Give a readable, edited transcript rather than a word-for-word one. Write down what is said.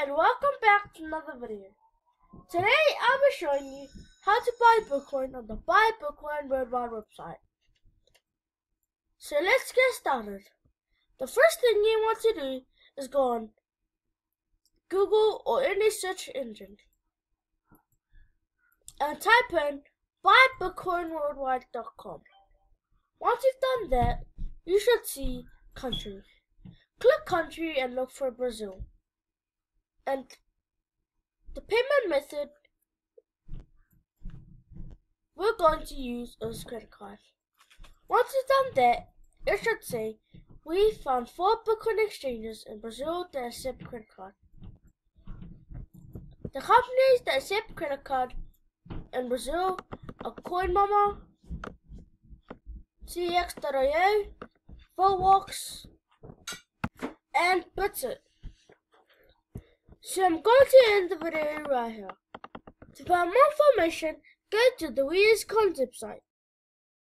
and welcome back to another video. Today I'll be showing you how to buy Bitcoin on the Buy Bitcoin Worldwide website. So let's get started. The first thing you want to do is go on Google or any search engine and type in buybitcoinworldwide.com. Once you've done that, you should see country. Click country and look for Brazil. And the payment method we're going to use is credit card. Once you've done that, it should say, we found 4 Bitcoin exchanges in Brazil that accept credit card. The companies that accept credit card in Brazil are CoinMama, CX.io, Vowax, and Bitsit. So I'm going to end the video right here. To find more information, go to the Weird Concept site.